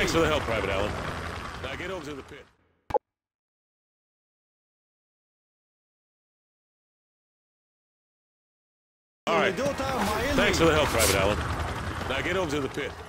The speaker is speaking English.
Thanks for the help, Private Allen. Now get over to the pit. All right. Thanks for the help, Private Allen. Now get over to the pit.